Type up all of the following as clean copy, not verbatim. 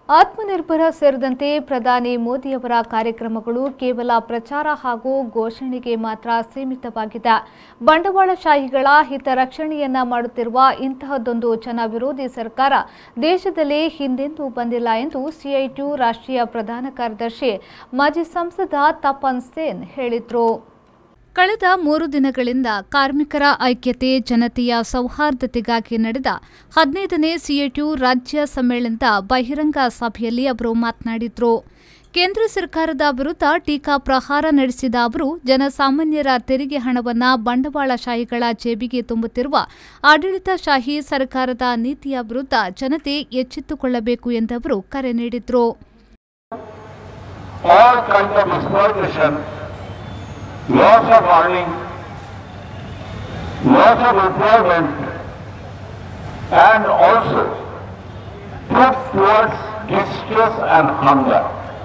ಆತ್ಮನಿರ್ಭರ ಸೇರಿದಂತೆ ಪ್ರಧಾನಿ ಮೋದಿಯವರ ಕಾರ್ಯಕ್ರಮಗಳು ಕೇವಲ ಪ್ರಚಾರ ಹಾಗೂ ಘೋಷಣೆಗೆ ಮಾತ್ರ ಸೀಮಿತವಾಗಿದೆ. ಬಂಡವಾಳಶಾಹಿಗಳ ಹಿತರಕ್ಷಣೆಯನ್ನ ಮಾಡುತ್ತಿರುವ ಇಂತಹದೊಂದು ಜನವಿರೋಧಿ ಸರ್ಕಾರ ದೇಶದಲ್ಲಿ ಹಿಂದೆಂದೂ ಬಂದಿಲ್ಲ ಎಂದು ಸಿಐಟಿಯು ರಾಷ್ಟ್ರೀಯ ಪ್ರಧಾನ ಕಾರ್ಯದರ್ಶಿ ಮಾಜಿ ಸಂಸದ ತಪನ್ ಸೇನ್ ಹೇಳಿದರು. ಕಳೆದ 3 ದಿನಗಳಿಂದ ಕಾರ್ಮಿಕರ ಐಕ್ಯತೆ, ಜನತೆಯ ಸೌಹಾರ್ದತೆಗಾಗಿ ನಡೆದ 15ನೇ ಸಿಐಟಿಯು ರಾಜ್ಯ ಸಮ್ಮೇಳನದ ಬಹಿರಂಗ ಸಭೆಯಲ್ಲಿ ಅವರು ಮಾತನಾಡಿದರು. ಕೇಂದ್ರ ಸರ್ಕಾರದ ವಿರುದ್ಧ ಟೀಕಾ ಪ್ರಹಾರ ನಡೆಸಿದ ಅವರು ಜನಸಾಮಾನ್ಯರ ತೆರಿಗೆ ಹಣವನ್ನು ಬಂಡವಾಳಶಾಹಿಗಳ ಜೇಬಿಗೆ ತುಂಬುತ್ತಿರುವ ಆಡಳಿತಶಾಹಿ ಸರ್ಕಾರದ ನೀತಿಯ ವಿರುದ್ಧ ಜನತೆ ಎಚ್ಚೆತ್ತುಕೊಳ್ಳಬೇಕು ಎಂದವರು ಕರೆ ನೀಡಿದರು. Loss of earning, loss of employment, and also push towards distress and hunger.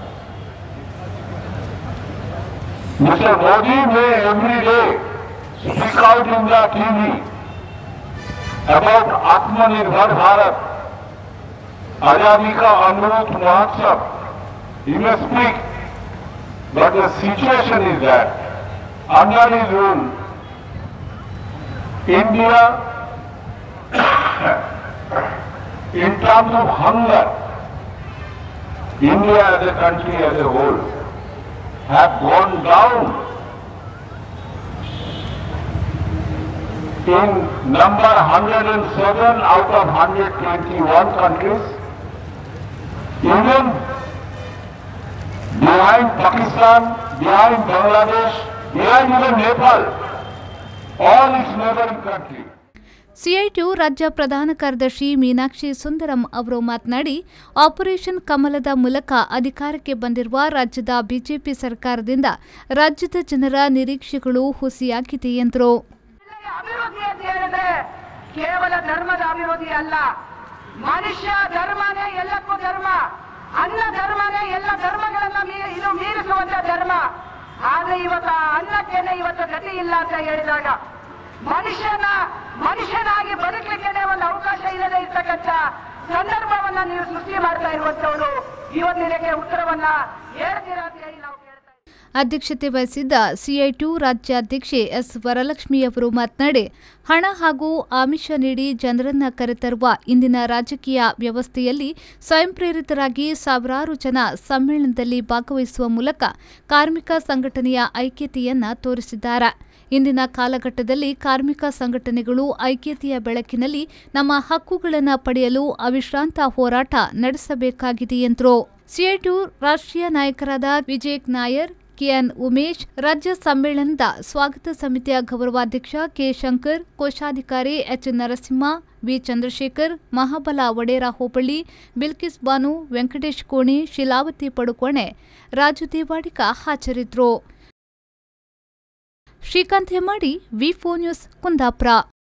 Mr. Modi may every day speak out in the TV about Atmanirbhar Bharat, Azadi Ka Amrit Mahotsav. He may speak, but the situation is that under his rule, India, in terms of hunger, India as a country as a whole, have gone down in number 107 out of 121 countries, even behind Pakistan, behind Bangladesh, behind even Nepal, all its neighboring countries. CITU ರಾಜ್ಯ ಪ್ರಧಾನ ಕಾರ್ಯದರ್ಶಿ ಮೀನಾಕ್ಷಿ ಸುಂದರಂ ಅವರು ಮಾತನಾಡಿ, operation ಕಮಲದ ಮೂಲಕ ಅಧಿಕಾರಕ್ಕೆ ಬಂದಿರುವ ರಾಜ್ಯದ ಬಿಜೆಪಿ ಸರ್ಕಾರದಿಂದ ರಾಜ್ಯದ ಜನರ ನಿರೀಕ್ಷೆಗಳು ಹುಸಿಯಾಗಿದೆ ಎಂದರು. ಅಭಿವೃದ್ಧಿ ಅಂತ ಹೇಳಿದ್ರೆ ಕೇವಲ ಧರ್ಮದ ಅಭಿವೃದ್ಧಿ ಅಲ್ಲ, ಮನುಷ್ಯ ಧರ್ಮನೇ ಎಲ್ಲಕ್ಕೂ ಧರ್ಮ, ಅನ್ನ ಧರ್ಮನೇ ಎಲ್ಲ ಧರ್ಮಗಳನ್ನ ಮೀರಿಸುವಂತ ಧರ್ಮ. ಆದ್ರೆ ಇವತ್ತು ಅನ್ನಕ್ಕೇನೆ ಇವತ್ತು ಗತಿ ಇಲ್ಲ ಅಂತ ಹೇಳಿದಾಗ ಮನುಷ್ಯನಾಗಿ ಬದುಕಲಿಕ್ಕೆ ಒಂದು ಅವಕಾಶ ಇಲ್ಲದೆ ಇರ್ತಕ್ಕಂಥ ಸಂದರ್ಭವನ್ನ ನೀವು ಸೃಷ್ಟಿ ಮಾಡ್ತಾ ಇರುವಂತವರು ಇವತ್ತಿನಕ್ಕೆ ಉತ್ತರವನ್ನ ಹೇಳ್ತೀರಾ ಅಂತ ಹೇಳಿ ನಾವು ಕೇಳ್ತಾ ಇದ್ದೀವಿ. ಅಧ್ಯಕ್ಷತೆ ವಹಿಸಿದ್ದ ಸಿಐಟಿಯು ರಾಜ್ಯಾಧ್ಯಕ್ಷೆ ಎಸ್ ವರಲಕ್ಷ್ಮಿಯವರು ಮಾತನಾಡಿ, ಹಣ ಹಾಗೂ ಆಮಿಷ ನೀಡಿ ಜನರನ್ನ ಕರೆತರುವ ಇಂದಿನ ರಾಜಕೀಯ ವ್ಯವಸ್ಥೆಯಲ್ಲಿ ಸ್ವಯಂ ಪ್ರೇರಿತರಾಗಿ ಸಾವಿರಾರು ಜನ ಸಮ್ಮೇಳನದಲ್ಲಿ ಭಾಗವಹಿಸುವ ಮೂಲಕ ಕಾರ್ಮಿಕ ಸಂಘಟನೆಯ ಐಕ್ಯತೆಯನ್ನ ತೋರಿಸಿದ್ದಾರೆ. ಇಂದಿನ ಕಾಲಘಟ್ಟದಲ್ಲಿ ಕಾರ್ಮಿಕ ಸಂಘಟನೆಗಳು ಐಕ್ಯತೆಯ ಬೆಳಕಿನಲ್ಲಿ ನಮ್ಮ ಹಕ್ಕುಗಳನ್ನು ಪಡೆಯಲು ಅವಿಶ್ರಾಂತ ಹೋರಾಟ ನಡೆಸಬೇಕಾಗಿದೆ ಎಂದರು. ಸಿಐಟಿಯು ರಾಷ್ಟ್ರೀಯ ನಾಯಕರಾದ ವಿಜಯ್ ನಾಯರ್, ಕೆಎನ್ ಉಮೇಶ್, ರಾಜ್ಯ ಸಮ್ಮೇಳನದ ಸ್ವಾಗತ ಸಮಿತಿಯ ಗೌರವಾಧ್ಯಕ್ಷ ಕೆ ಶಂಕರ್, ಕೋಶಾಧಿಕಾರಿ ಎಚ್ ನರಸಿಂಹ, ವಿ ಚಂದ್ರಶೇಖರ್, ಮಹಾಬಲ ವಡೇರ ಹೋಬಳಿ, ಬಿಲ್ಕಿಸ್ ಬಾನು, ವೆಂಕಟೇಶ್ ಕೋಣಿ, ಶಿಲಾವತಿ ಪಡುಕೋಣೆ, ರಾಜು ದೇವಾಡಿಗ ಹಾಜರಿದ್ದರು. ಶ್ರೀಕಾಂತ್ ಹೆಮ್ಮಾಡಿ, ವಿ4 ನ್ಯೂಸ್, ಕುಂದಾಪುರ.